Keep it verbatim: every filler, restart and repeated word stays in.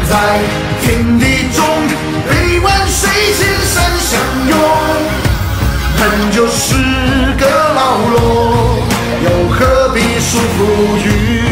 在天地中，陪伴水千山相拥。人就是个牢笼，又何必束缚于